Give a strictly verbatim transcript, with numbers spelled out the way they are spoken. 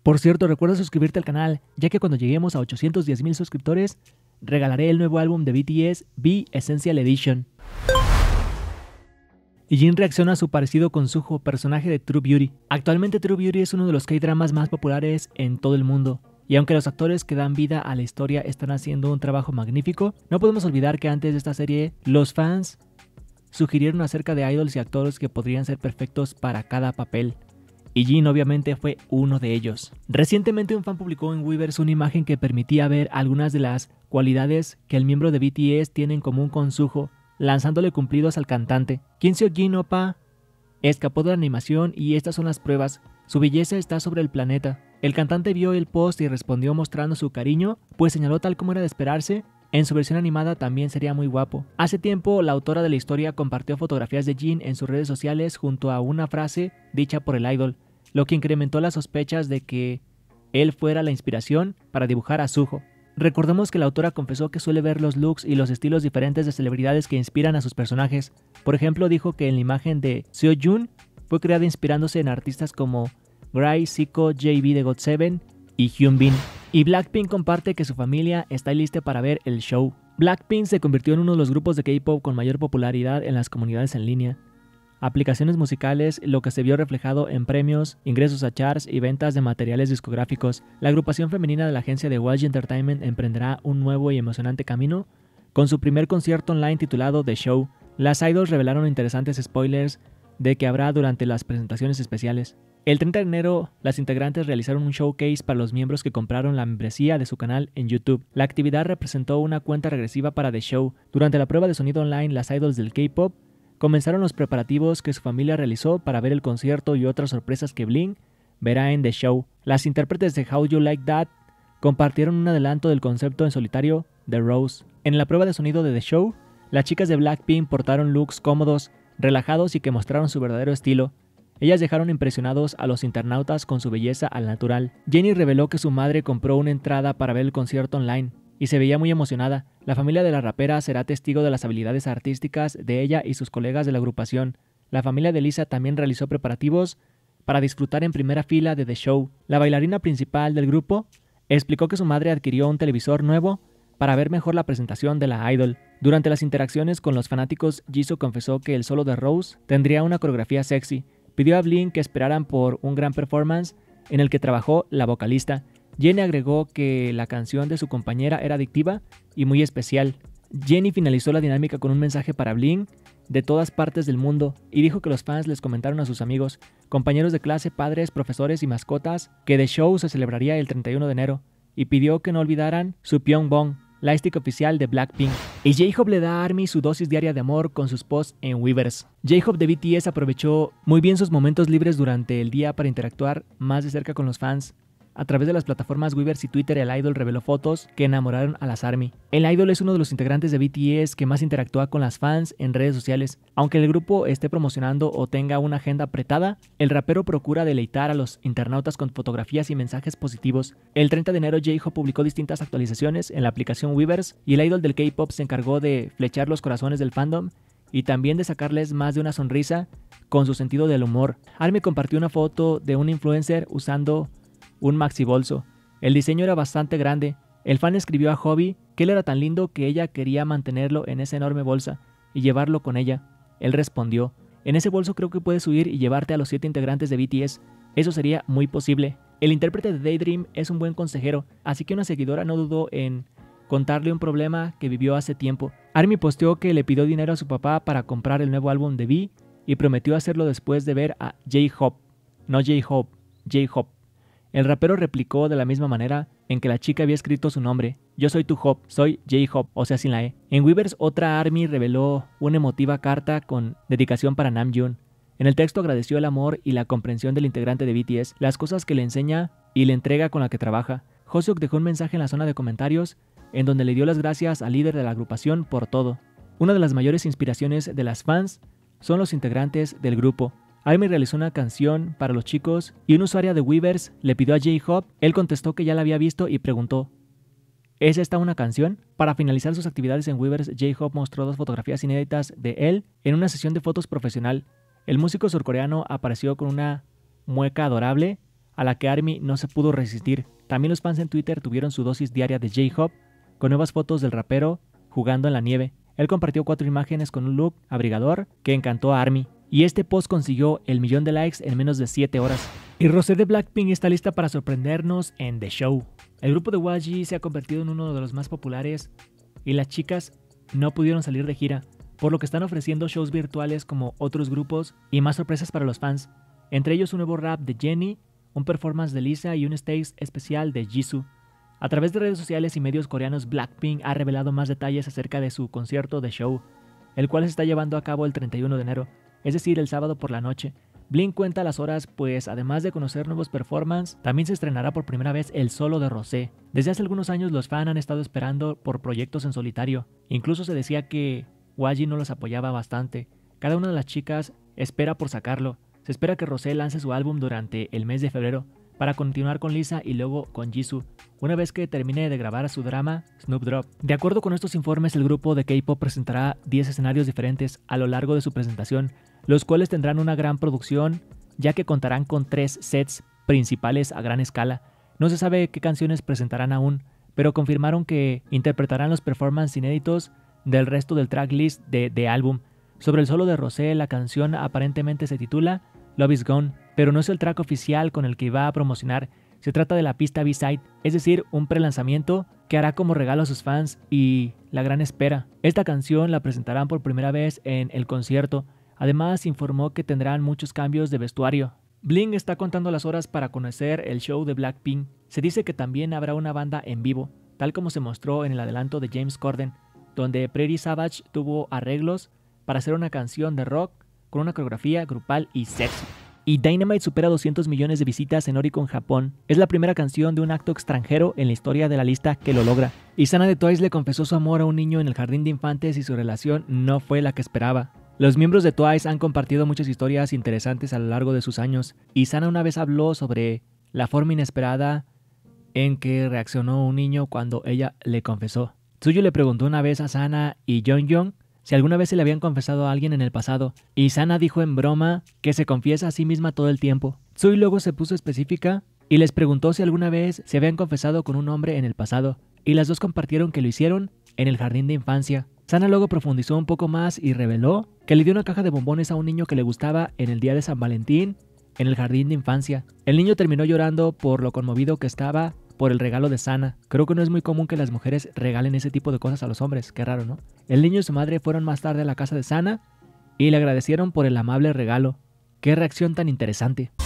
Por cierto, recuerda suscribirte al canal, ya que cuando lleguemos a ochocientos diez mil suscriptores, regalaré el nuevo álbum de B T S, V Essential Edition. Y Jin reacciona a su parecido con Suho, personaje de True Beauty. Actualmente True Beauty es uno de los K-dramas más populares en todo el mundo. Y aunque los actores que dan vida a la historia están haciendo un trabajo magnífico, no podemos olvidar que antes de esta serie, los fans sugirieron acerca de idols y actores que podrían ser perfectos para cada papel. Y Jin obviamente fue uno de ellos. Recientemente un fan publicó en Weverse una imagen que permitía ver algunas de las cualidades que el miembro de B T S tiene en común con Suho, lanzándole cumplidos al cantante. Kim Seok-jin Oppa escapó de la animación y estas son las pruebas. Su belleza está sobre el planeta. El cantante vio el post y respondió mostrando su cariño, pues señaló, tal como era de esperarse, en su versión animada también sería muy guapo. Hace tiempo, la autora de la historia compartió fotografías de Jin en sus redes sociales junto a una frase dicha por el idol, lo que incrementó las sospechas de que él fuera la inspiración para dibujar a Suho. Recordemos que la autora confesó que suele ver los looks y los estilos diferentes de celebridades que inspiran a sus personajes. Por ejemplo, dijo que en la imagen de Seojun fue creada inspirándose en artistas como Gray, Zico, J B de God seven y Hyunbin. Y Blackpink comparte que su familia está lista para ver el show. Blackpink se convirtió en uno de los grupos de K-pop con mayor popularidad en las comunidades en línea, aplicaciones musicales, lo que se vio reflejado en premios, ingresos a charts y ventas de materiales discográficos. La agrupación femenina de la agencia de Y G Entertainment emprenderá un nuevo y emocionante camino con su primer concierto online titulado The Show. Las idols revelaron interesantes spoilers de que habrá durante las presentaciones especiales. El treinta de enero, las integrantes realizaron un showcase para los miembros que compraron la membresía de su canal en YouTube. La actividad representó una cuenta regresiva para The Show. Durante la prueba de sonido online, las idols del K-pop comenzaron los preparativos que su familia realizó para ver el concierto y otras sorpresas que Blink verá en The Show. Las intérpretes de How You Like That compartieron un adelanto del concepto en solitario, The Rose. En la prueba de sonido de The Show, las chicas de Blackpink portaron looks cómodos, relajados y que mostraron su verdadero estilo. Ellas dejaron impresionados a los internautas con su belleza al natural. Jennie reveló que su madre compró una entrada para ver el concierto online y se veía muy emocionada. La familia de la rapera será testigo de las habilidades artísticas de ella y sus colegas de la agrupación. La familia de Lisa también realizó preparativos para disfrutar en primera fila de The Show. La bailarina principal del grupo explicó que su madre adquirió un televisor nuevo para ver mejor la presentación de la idol. Durante las interacciones con los fanáticos, Jisoo confesó que el solo de Rose tendría una coreografía sexy. Pidió a Blink que esperaran por un gran performance en el que trabajó la vocalista. Jennie agregó que la canción de su compañera era adictiva y muy especial. Jennie finalizó la dinámica con un mensaje para Blink de todas partes del mundo y dijo que los fans les comentaron a sus amigos, compañeros de clase, padres, profesores y mascotas que The Show se celebraría el treinta y uno de enero y pidió que no olvidaran su Pyongbong, la stick oficial de Blackpink. Y J-Hope le da a ARMY su dosis diaria de amor con sus posts en Weverse. J-Hope de B T S aprovechó muy bien sus momentos libres durante el día para interactuar más de cerca con los fans. A través de las plataformas Weverse y Twitter, el idol reveló fotos que enamoraron a las ARMY. El idol es uno de los integrantes de B T S que más interactúa con las fans en redes sociales. Aunque el grupo esté promocionando o tenga una agenda apretada, el rapero procura deleitar a los internautas con fotografías y mensajes positivos. El treinta de enero, J-Hope publicó distintas actualizaciones en la aplicación Weverse y el idol del K-pop se encargó de flechar los corazones del fandom y también de sacarles más de una sonrisa con su sentido del humor. ARMY compartió una foto de un influencer usando un maxi bolso. El diseño era bastante grande. El fan escribió a Hobby que él era tan lindo que ella quería mantenerlo en esa enorme bolsa y llevarlo con ella. Él respondió: en ese bolso creo que puedes subir y llevarte a los siete integrantes de B T S. Eso sería muy posible. El intérprete de Daydream es un buen consejero, así que una seguidora no dudó en contarle un problema que vivió hace tiempo. ARMY posteó que le pidió dinero a su papá para comprar el nuevo álbum de V y prometió hacerlo después de ver a J-Hope. No J-Hope, J-Hope. El rapero replicó de la misma manera en que la chica había escrito su nombre: yo soy tu Hope, soy J-Hope, o sea sin la E. En Weverse, otra ARMY reveló una emotiva carta con dedicación para Namjoon. En el texto agradeció el amor y la comprensión del integrante de B T S, las cosas que le enseña y la entrega con la que trabaja. Hoseok dejó un mensaje en la zona de comentarios en donde le dio las gracias al líder de la agrupación por todo. Una de las mayores inspiraciones de las fans son los integrantes del grupo. ARMY realizó una canción para los chicos y una usuaria de Weverse le pidió a J-Hope. Él contestó que ya la había visto y preguntó: ¿es esta una canción? Para finalizar sus actividades en Weverse, J-Hope mostró dos fotografías inéditas de él en una sesión de fotos profesional. El músico surcoreano apareció con una mueca adorable a la que ARMY no se pudo resistir. También los fans en Twitter tuvieron su dosis diaria de J-Hope, con nuevas fotos del rapero jugando en la nieve. Él compartió cuatro imágenes con un look abrigador que encantó a ARMY, y este post consiguió el millón de likes en menos de siete horas. Y Rosé de Blackpink está lista para sorprendernos en The Show. El grupo de Y G se ha convertido en uno de los más populares y las chicas no pudieron salir de gira, por lo que están ofreciendo shows virtuales como otros grupos y más sorpresas para los fans, entre ellos un nuevo rap de Jennie, un performance de Lisa y un stage especial de Jisoo. A través de redes sociales y medios coreanos, Blackpink ha revelado más detalles acerca de su concierto The Show, el cual se está llevando a cabo el treinta y uno de enero, es decir, el sábado por la noche. Blink cuenta las horas, pues además de conocer nuevos performances, también se estrenará por primera vez el solo de Rosé. Desde hace algunos años los fans han estado esperando por proyectos en solitario, incluso se decía que Y G no los apoyaba bastante. Cada una de las chicas espera por sacarlo. Se espera que Rosé lance su álbum durante el mes de febrero, para continuar con Lisa y luego con Jisoo, una vez que termine de grabar su drama Snoop Dogg. De acuerdo con estos informes, el grupo de K-pop presentará diez escenarios diferentes a lo largo de su presentación, los cuales tendrán una gran producción, ya que contarán con tres sets principales a gran escala. No se sabe qué canciones presentarán aún, pero confirmaron que interpretarán los performances inéditos del resto del tracklist de, de álbum. Sobre el solo de Rosé, la canción aparentemente se titula Love Is Gone, pero no es el track oficial con el que va a promocionar. Se trata de la pista B-Side, es decir, un prelanzamiento que hará como regalo a sus fans y la gran espera. Esta canción la presentarán por primera vez en el concierto. Además, informó que tendrán muchos cambios de vestuario. Blink está contando las horas para conocer el show de Blackpink. Se dice que también habrá una banda en vivo, tal como se mostró en el adelanto de James Corden, donde Pretty Savage tuvo arreglos para hacer una canción de rock con una coreografía grupal y sexy. Y Dynamite supera doscientos millones de visitas en Oricon, Japón. Es la primera canción de un acto extranjero en la historia de la lista que lo logra. Y Sana de Twice le confesó su amor a un niño en el jardín de infantes y su relación no fue la que esperaba. Los miembros de Twice han compartido muchas historias interesantes a lo largo de sus años, y Sana una vez habló sobre la forma inesperada en que reaccionó un niño cuando ella le confesó. Tsuyu le preguntó una vez a Sana y Jonghyun si alguna vez se le habían confesado a alguien en el pasado, y Sana dijo en broma que se confiesa a sí misma todo el tiempo. Tsui luego se puso específica y les preguntó si alguna vez se habían confesado con un hombre en el pasado, y las dos compartieron que lo hicieron en el jardín de infancia. Sana luego profundizó un poco más y reveló que le dio una caja de bombones a un niño que le gustaba en el día de San Valentín en el jardín de infancia. El niño terminó llorando por lo conmovido que estaba por el regalo de Sana. Creo que no es muy común que las mujeres regalen ese tipo de cosas a los hombres, qué raro, ¿no? El niño y su madre fueron más tarde a la casa de Sana y le agradecieron por el amable regalo. Qué reacción tan interesante.